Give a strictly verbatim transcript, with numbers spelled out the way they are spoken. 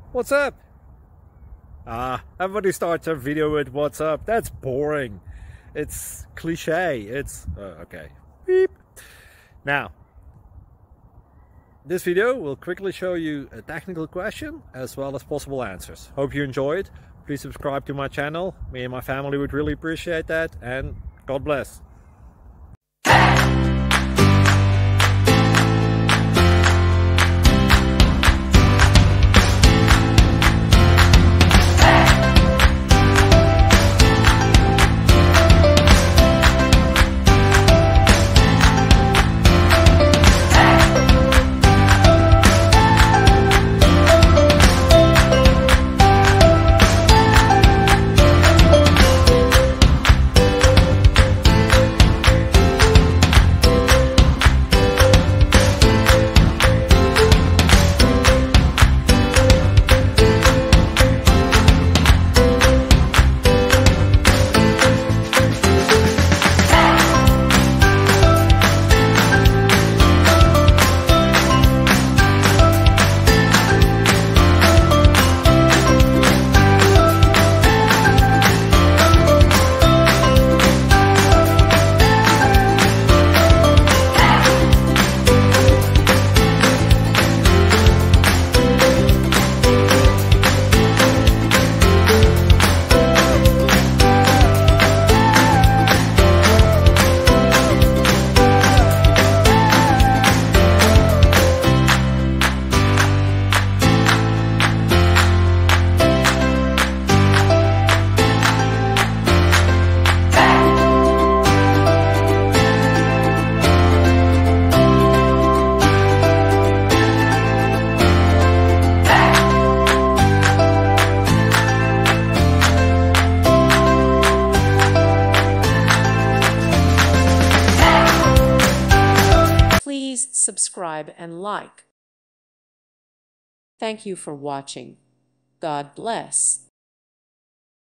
What's up? Ah, everybody starts a video with what's up. That's boring. It's cliche. It's uh, okay. Beep. Now, this video will quickly show you a technical question as well as possible answers. Hope you enjoyed. Please subscribe to my channel. Me and my family would really appreciate that, and God bless. Please subscribe and like. Thank you for watching. God bless.